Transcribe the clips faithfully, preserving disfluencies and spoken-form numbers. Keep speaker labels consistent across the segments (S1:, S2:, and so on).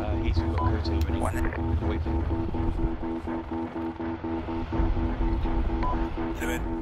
S1: Uh, he's got code two already.
S2: One.
S1: Wait for him.
S2: Two in.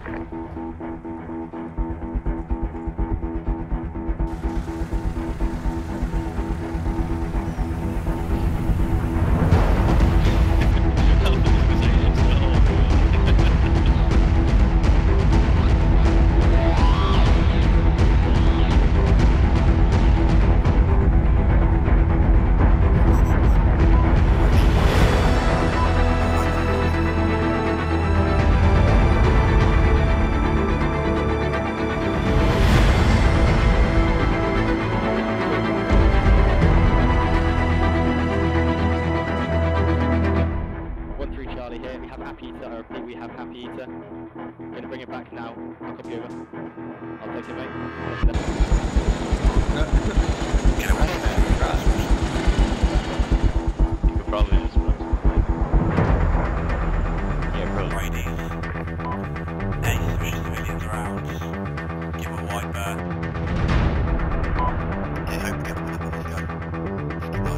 S3: Here, we have happy eater, I repeat, we have happy eater. I'm gonna bring it back now. I'll copy over. I'll take it, mate.
S2: Get away from there.
S1: You could probably just run something. Yeah, probably.
S2: Brady. Hey, there's civilians around. Give them a white bird. Yeah, hope we get them up. Let's go. Let's go.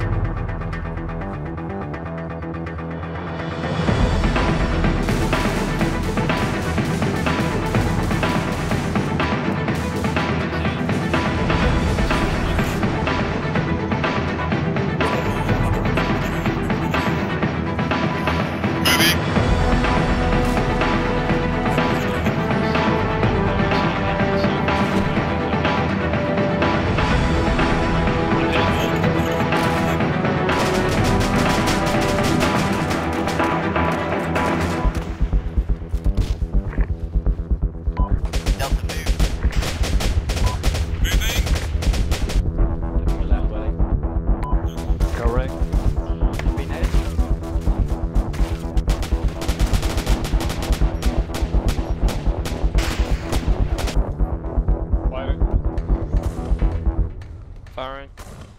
S1: Firing.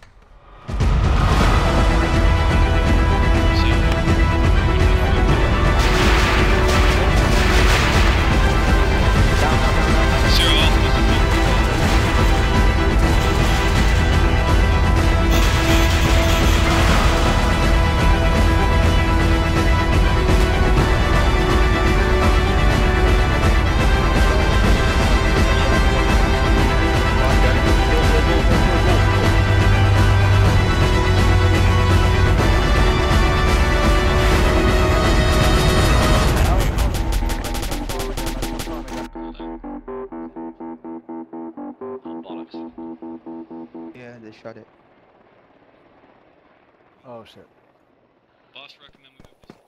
S4: Yeah, they shot it.
S5: Oh shit.
S1: Boss recommend we move this.